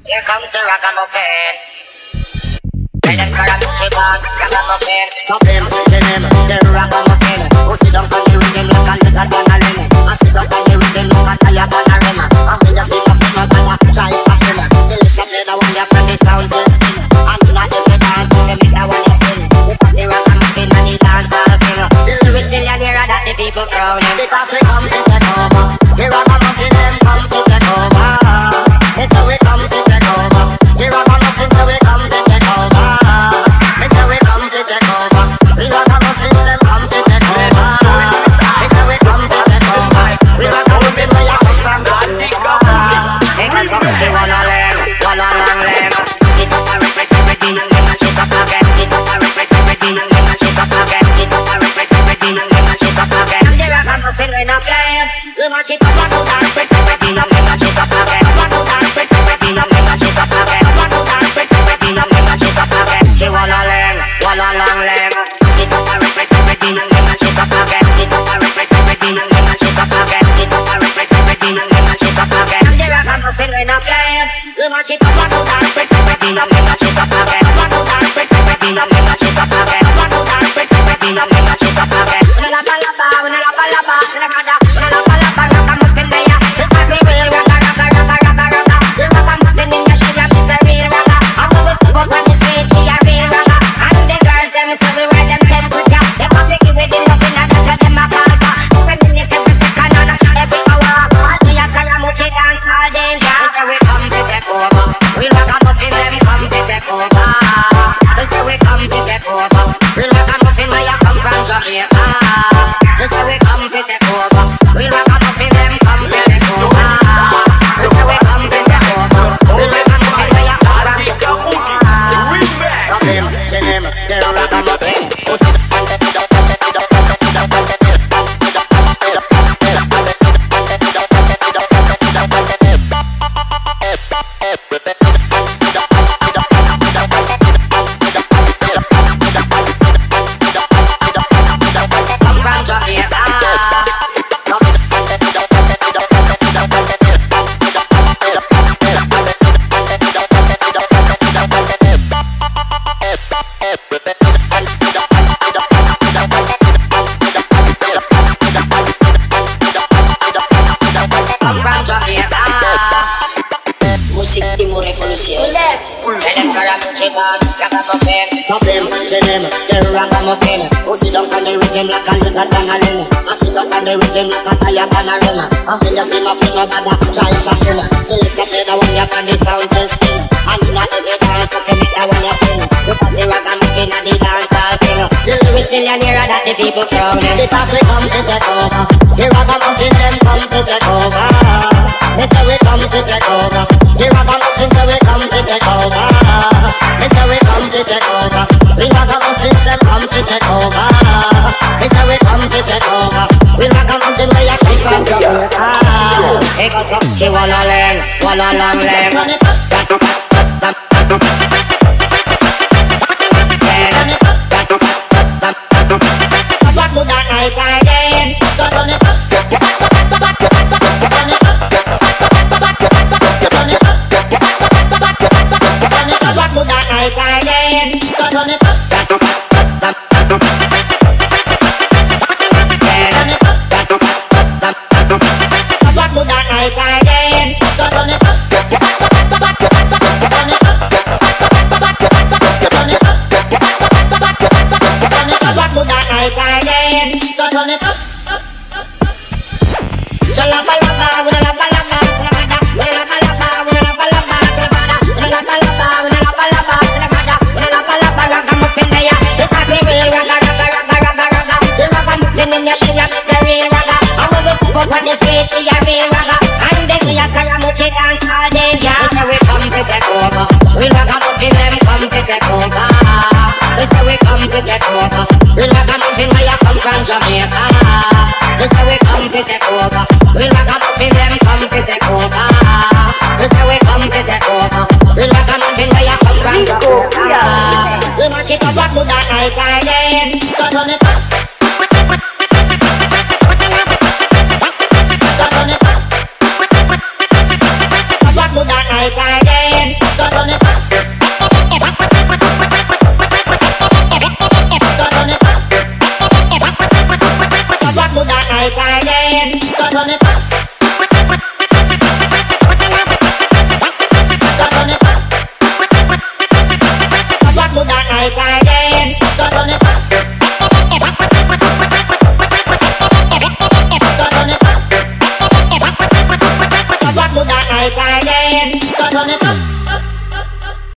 Here comes the ragamuffin. Tell them for a music band, ragamuffin. Stop him, kill him, the ragamuffin. Who sit down on the rhythm like a lizard on a limb. I sit down on the rhythm like a tire on a rim. I'm in the seat of him, I'm gonna try to him. Select the play the one you from the sound system. And in a every dance, you make the one you spin. Because the ragamuffin and the dance all thing. The lyrics millionaire that the people crowning. Because we come to take over. The ragamuffin them come to take over. It's how we come to take over. The ragamuffin so we come to take over. It's how we come to take over. The ragamuffin them come to take over. It's how we come to take over. The ragamuffin where you come from. Take us up the one a leg, one a long leg. Get up and respect everything. Get up again. Get up and respect everything. Get up again. Get up and respect everything. Get up again. And the ragamuffin when I play, we mash it up and go down. Respect everything. Get up again. Get up and go down. Respect everything. Get up again. Get up and go down. Respect everything. Get up again. Get up again. The one a leg, one a long leg. Get up and respect everything. Get up again. Get up and respect everything. Get up again. Get up and respect everything. Get up again. And the ragamuffin when I play, we mash it up and go down. Respect everything. Get up again. Get up again. Go down. Respect everything. Get up again. Get up again. Go down. Respect everything. Get up again. Get up again. When I lapa lapa, when I lapa lapa, when I kada, when I lapa lapa, ragamuffin there. Because we real raga raga raga raga raga. The ragamuffin in the syrup is a real raga. I'm gonna go on the street, we a real raga. And the girls them say we wear them temperature. They want to give it the love in a touch of them a palpa. When you need every second and every hour, all we a ragamuffin dance all day. We say we come to take over. Real ragamuffin them come to take over. We say we come to take over. Real ragamuffin where you come from Jamaica. We say we come to take over. Real ragamuffin them come to take over. We say we come to take over. Real ragamuffin where you come from Jamaica. Stop him, kill him, the ragamuffin. Stop him, kill him, the ragamuffin. Who sit down on the rhythm like a lizard on a limb. I sit down on the rhythm like a tire on a rim. Until you see my finger bada, try to him. Select the play the one you can the sound system. And in a every dance, you can make the one you sing. Because the ragamuffin and the dance all thing. The lyrics millionaire that the people crowning. Because we come to take over. The ragamuffin them come to take over. We say we come to take over. The ragamuffin say we come to take over. We say we come to take over. We ragamuffin them come to take over. We say we come to take over. We ragamuffin where you come from Jamaica. Take us up the one a leg, one a long leg. Run it up, back up, back up, back up. Run it up, back up, back up, back up. Back to that night again. So run it up, run it up, run it up, back to that night again. So run it up, back up, back up, back up. Jamaica. This how we come to take over. We ragamuffin them come to take over. This how we come to take over. We ragamuffin where you come from Jamaica. We mash it up like Buddha night and day. So turn it up. So turn it up. Like Buddha night like again. So run it back.